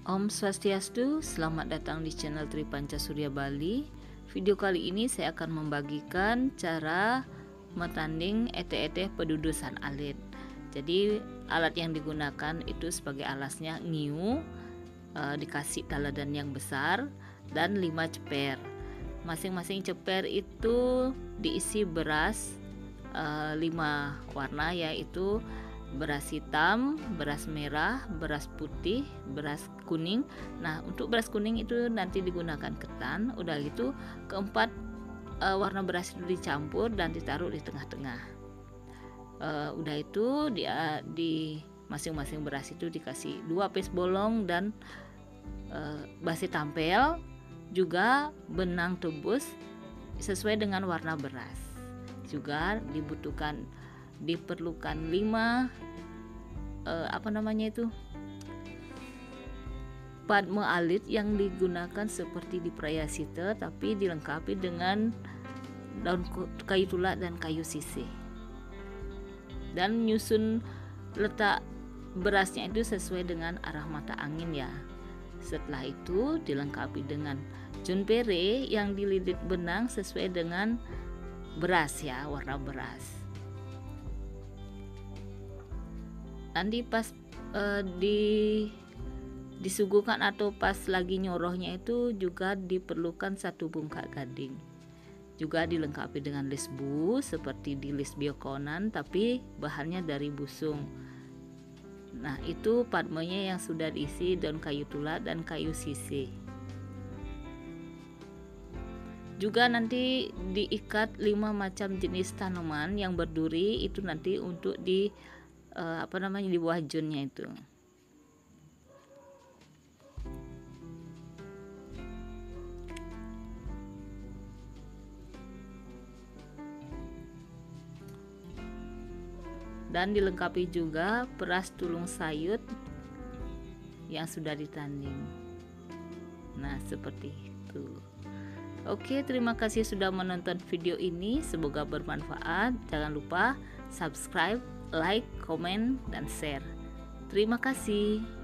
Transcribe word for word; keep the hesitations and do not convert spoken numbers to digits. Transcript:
Om Swastiastu, selamat datang di channel Tripanca Surya Bali. Video kali ini saya akan membagikan cara metanding ete-ete pedudusan alit. Jadi alat yang digunakan itu sebagai alasnya ngiu, eh, dikasih taladan yang besar dan lima ceper. Masing-masing ceper itu diisi beras eh, lima warna, yaitu beras hitam, beras merah, beras putih, beras kuning. Nah, untuk beras kuning itu nanti digunakan ketan. Udah gitu keempat e, warna beras itu dicampur dan ditaruh di tengah-tengah. E, udah itu dia di masing-masing beras itu dikasih dua piece bolong dan e, basi tampel, juga benang tebus sesuai dengan warna beras. Juga dibutuhkan diperlukan lima eh, apa namanya itu padme alit yang digunakan seperti di prayasita, tapi dilengkapi dengan daun kayu tulak dan kayu sisih, dan nyusun letak berasnya itu sesuai dengan arah mata angin ya. Setelah itu dilengkapi dengan junpere yang dililit benang sesuai dengan beras ya, warna beras. Nanti pas uh, di disuguhkan atau pas lagi nyorohnya itu juga diperlukan satu bungkak gading. Juga dilengkapi dengan lisbu seperti di lis biokonan, tapi bahannya dari busung. Nah, itu padmenya yang sudah diisi daun kayu tulak dan kayu sisih. Juga nanti diikat lima macam jenis tanaman yang berduri, itu nanti untuk di Uh, apa namanya di bawah junnya itu. Dan dilengkapi juga peras tulung sayut yang sudah ditanding. Nah, seperti itu. Oke, terima kasih sudah menonton video ini. Semoga bermanfaat. Jangan lupa subscribe, like, komen, dan share. Terima kasih.